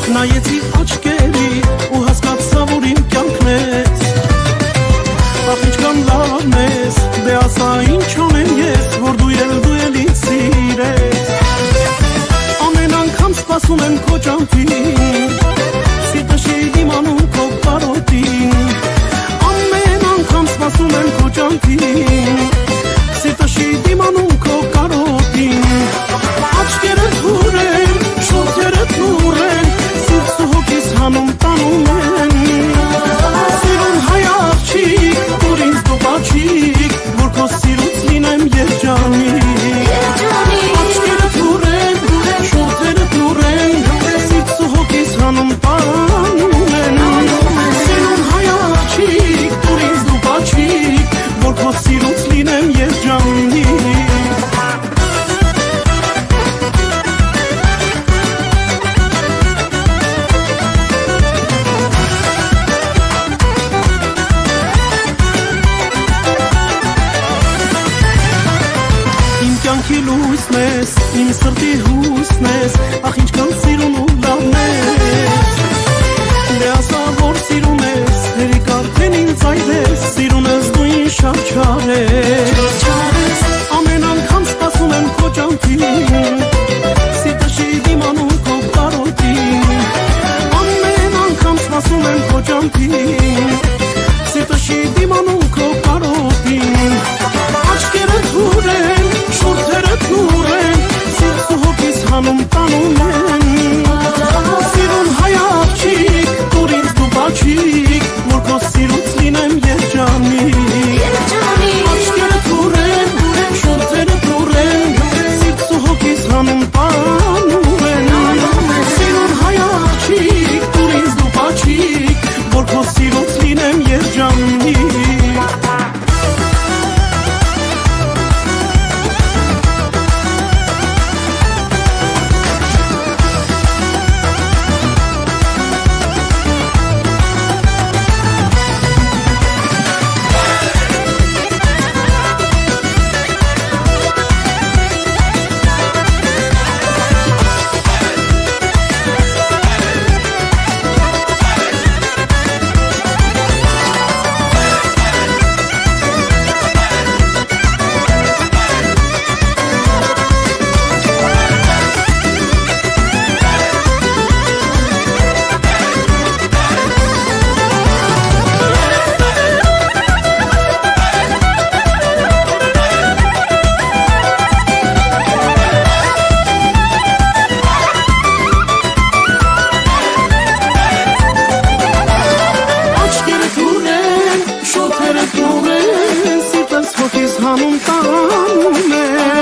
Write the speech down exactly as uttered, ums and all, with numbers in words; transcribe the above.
Նայեցի աչքերի ու հասկացա, որ իմ կյանքն ես։ Ախ ինչքան լավն ես, դե ասա ինչ անեմ ես, որ դու էլ դու էլ ինձ սիրես։ Ամեն անգամ սպասում եմ քո ճամփին, սիրտը չի դիմանում քո կարոտին։ Ամեն անգամ սպասում եմ քո ճամփին, սիրտը չի դիմանում քո կարոտին։ Աչքերդ հուր են, շորթերդ նուր են, սիրտս ու հոգիս հանում տանում են։ Սիրուն հայ աղջիկ, որ ինձ դու բաչիկ, որ քո սիրուց լինեմ երջանիկ։ Աչքերդ հուր են, շորթերդ նուր են, սիրտս ու հոգիս հանում տանում են։ Սիրուն հայ աղջիկ, որ ինձ դու բաչիկ, որ քո սիրուց լինեմ երջանիկ։ Կյանքի լույսն ես, իմ սրտի հույսն ես, ախ ինչքան սիրուն ու լավն ես։ Դե ասա, որ սիրում ես, հերիք արդեն ինձ այդ ես, սիրուն ես դու ինձ շատ չար ես։ Ամեն անգամ սպասում եմ քո ճամփին, սիրտը չի դիմանում քո կարոտին։ Ամեն անգամ սպասում եմ քո ճամփին, սիրտը չի դիմանում քո կարոտին։ Աչքերդ հուր են, շորթերդ նուր են, սիրտս ու հոգիս հանում տանում են։ Սիրուն հայ աղջիկ, որ ինձ դու բաչիկ, որ քո սիրուց լինեմ երջանիկ։ Աչքերդ հուր են, շորթերդ նուր են, սիրտս ու հոգիս հանում տանում են։ Սիրուն հայ աղջիկ, որ ինձ դու բաչիկ, որ քո սիրուց լինեմ երջանիկ։ Հանում տանում է